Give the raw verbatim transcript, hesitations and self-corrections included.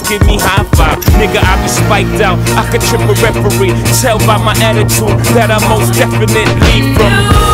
give me high five. Nigga, I be spiked out, I could trip a referee. Tell by my attitude that I most definitely from